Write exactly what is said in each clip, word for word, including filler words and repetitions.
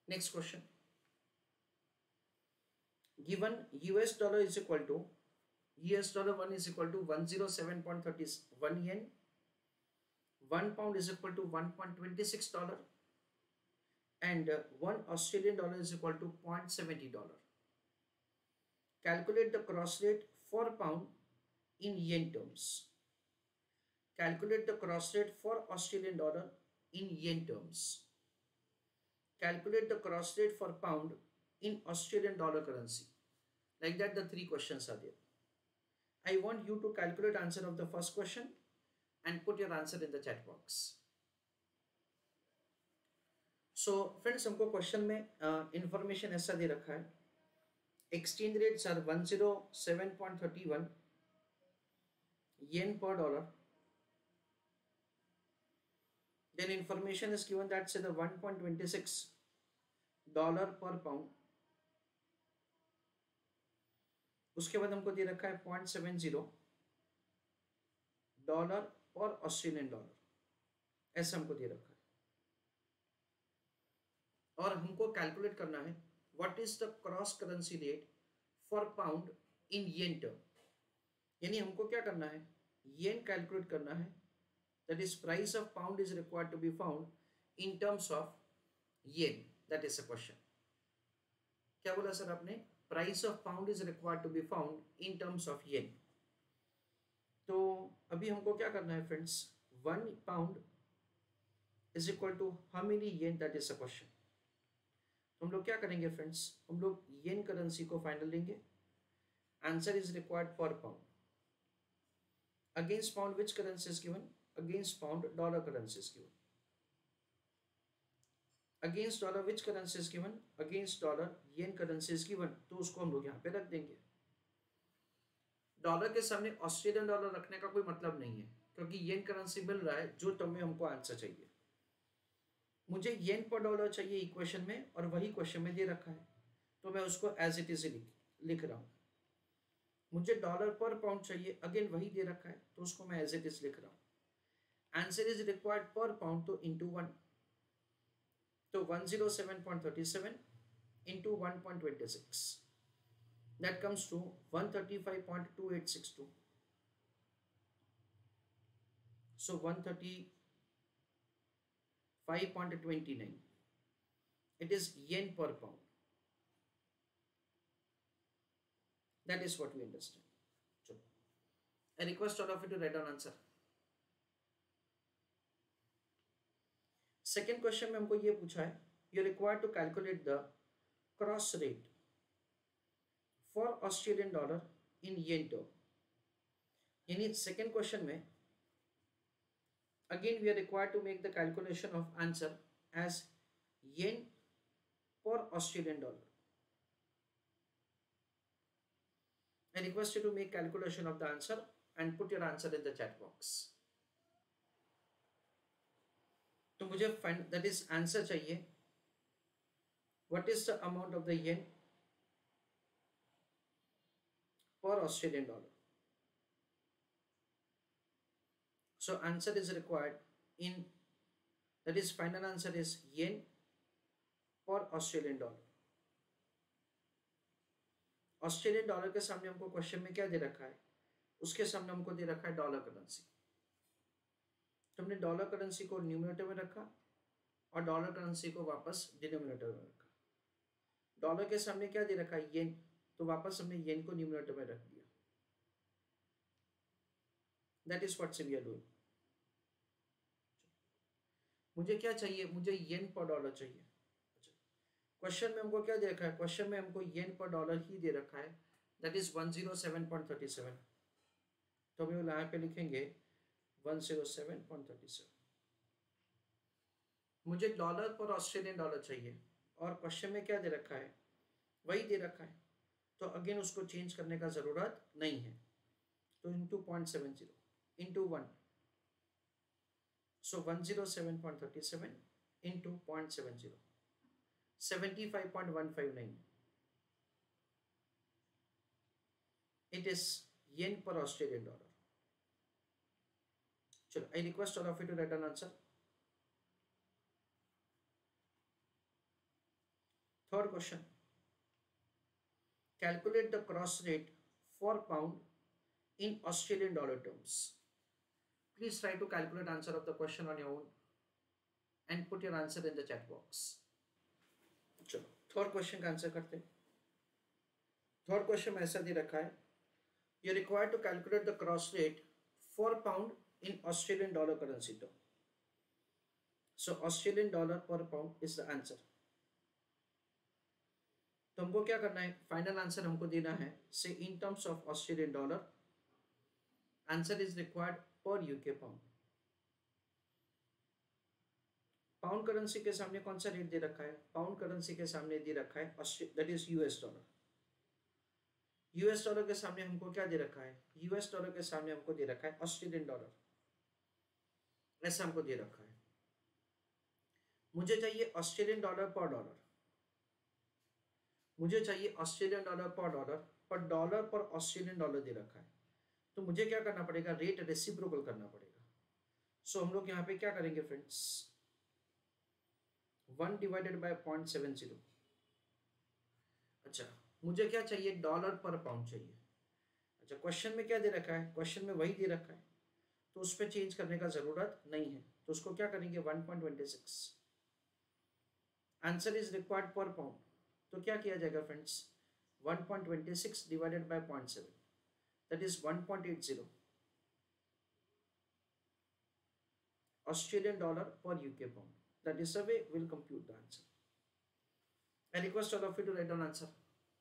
Next question. Given U S dollar is equal to U S dollar one is equal to one hundred seven point three one yen, one pound is equal to one point two six dollar, and uh, one Australian dollar is equal to zero point seven zero dollar. Calculate the cross rate for pound in yen terms. Calculate the cross rate for Australian dollar in yen terms. Calculate the cross rate for pound in Australian dollar currency. Like that, the three questions are there. I want you to calculate answer of the first question and put your answer in the chat box. So friends, हमको question में information ऐसा दे रखा है. Exchange rates are one hundred seven point three one yen per dollar. Then information is given that say the one point two six dollar per pound. उसके बाद हमको दे रखा है zero point seven zero dollar पर Australian dollar, ऐसा हमको दे रखा है. और हमको कैलकुलेट करना है what is the cross currency rate for pound in yen term. यानी हमको क्या करना है, येन कैलकुलेट करना है. That is price of pound is required to be found in terms of yen. That is a question. क्या बोला sir आपने? Price of pound is required to be found in terms of yen. तो अभी हमको क्या करना है friends, one pound is equal to how many yen, that is a question. तो हम लोग क्या करेंगे फ्रेंड्स, हम लोग येन करेंसी को फाइनल लेंगे. Answer is required per pound. Against pound which currency is given? Against pound dollar currency is given. Against dollar which currency is given? Against dollar yen currency is given. तो उसको हम लोग यहाँ पे रख देंगे. डॉलर के सामने ऑस्ट्रेलियन डॉलर रखने का कोई मतलब नहीं है, क्योंकि येन करेंसी मिल रहा है जो टर्म में हमको आंसर चाहिए. मुझे येन पर डॉलर चाहिए इक्वेशन में, और वही क्वेश्चन में दे रखा है, तो मैं उसको एज इट इज लिख लिख रहा हूँ. मुझे डॉलर पर पाउंड चाहिए, अगेन वही दे रखा है, तो उसको मैं एज इट इज लिख रहा हूँ. Answer is required per pound, तो इंटू वन. तो one hundred seven point three seven into one point two six, that comes to one hundred thirty-five point two eight six two. So one hundred thirty-five point two nine. It is yen per pound. That is what we understand. So I request all of you to write down answer. Second question में हमको ये पूछा है, you required to calculate the cross rate for Australian dollar in yen term. यानी second question में again we are required to make the calculation of answer as yen for Australian dollar. I request you to make calculation of the answer and put your answer in the chat box. तो मुझे find that is answer चाहिए. What is the amount of the yen per Australian dollar. So answer is required in, that is final answer is yen per Australian dollar. Australian dollar के सामने हमको question में क्या दे रखा है, उसके सामने हमको दे रखा है डॉलर करेंसी. हमने डॉलर करेंसी को न्यूमरेटर में रखा और डॉलर करेंसी को वापस डिनोमिनेटर में रखा. डॉलर के सामने क्या दे रखा है, येन, तो वापस हमने येन को न्यूमरेटर में रख दिया. That is what we are doing. मुझे क्या चाहिए, मुझे येन पर डॉलर चाहिए. अच्छा, क्वेश्चन में हमको क्या दे रखा है, क्वेश्चन में हमको येन पर डॉलर ही दे रखा है, that is one hundred seven point three seven. तो हम यहाँ पे लिखेंगे one hundred seven point three seven. मुझे डॉलर पर ऑस्ट्रेलियन डॉलर चाहिए, और क्वेश्चन में क्या दे रखा है, वही दे रखा है, तो अगेन उसको चेंज करने का ज़रूरत नहीं है. तो into point seven zero into one, so one hundred seven point three seven into point seven zero, seventy-five point one five nine. It is yen per Australian dollar. चलो, I request all of you to write an answer. Third question, calculate the cross rate for pound in Australian dollar terms. Please try to calculate answer of the question on your own and put your answer in the chat box. चलो third question का आंसर करते हैं. Third question में ऐसा दे रखा है, you required to calculate the cross rate for pound in Australian dollar currency term. So Australian dollar per pound is the answer. तो हमको क्या करना है, फाइनल आंसर हमको देना है से in terms of Australian dollar. Answer is required per UK pound. Pound currency के सामने कौन सा रेट दे रखा है, पाउंड करेंसी के सामने दे रखा है that is US dollar. US dollar के सामने हमको क्या दे रखा है, यूएस डॉलर के सामने हमको दे रखा है ऑस्ट्रेलियन डॉलर. ऐसा हमको दे रखा है. मुझे चाहिए ऑस्ट्रेलियन डॉलर पर डॉलर, मुझे चाहिए Australian dollar per dollar, per dollar पर ऑस्ट्रेलियन डॉलर दे रखा है. तो मुझे क्या करना पड़ेगा, रेट रेसिप्रोकल करना पड़ेगा. सो so, हम लोग यहाँ पे क्या करेंगे friends, one divided by point seven zero. अच्छा मुझे क्या चाहिए, डॉलर पर पाउंड चाहिए. अच्छा क्वेश्चन में क्या दे रखा है, क्वेश्चन में वही दे रखा है, तो उस पर चेंज करने का जरूरत नहीं है. तो उसको क्या करेंगे, one point two six. Answer is required per pound. तो क्या किया जाएगा friends, one point two six divided by point seven, that is one point eight zero Australian dollar per UK pound. That is the way we'll compute the answer. I request all of you to write down answer.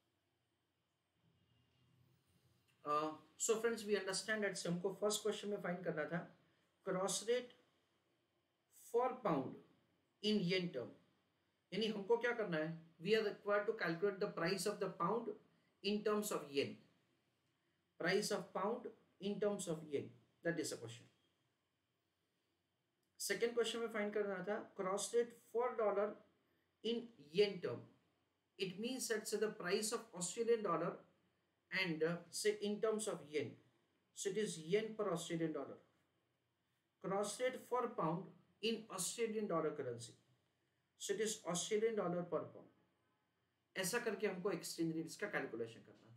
Uh, so friends, we understand that हमको first question में find करना था cross rate for pound in yen term. यानी हमको क्या करना है, we are required to calculate the price of the pound in terms of yen. Price of pound in terms of yen. That is the question. Second question में find करना था cross rate for dollar in yen term. It means that say the price of Australian dollar and say in terms of yen. So it is yen per Australian dollar. Cross rate for pound in Australian dollar currency. So it is Australian dollar per pound. ऐसा करके हमको exchange rates का calculation करना.